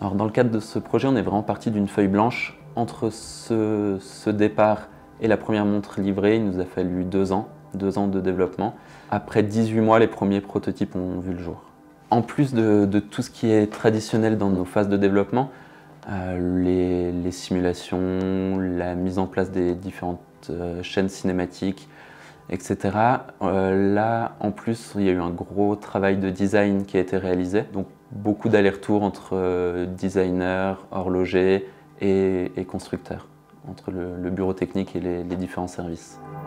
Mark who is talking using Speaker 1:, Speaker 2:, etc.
Speaker 1: Alors dans le cadre de ce projet, on est vraiment parti d'une feuille blanche. Entre ce départ et la première montre livrée, il nous a fallu 2 ans de développement. Après 18 mois, les premiers prototypes ont vu le jour. En plus de tout ce qui est traditionnel dans nos phases de développement, les simulations, la mise en place des différentes chaînes cinématiques, etc. Là, en plus, il y a eu un gros travail de design qui a été réalisé. Donc, beaucoup d'allers-retours entre designers, horlogers et constructeurs, entre le bureau technique et les différents services.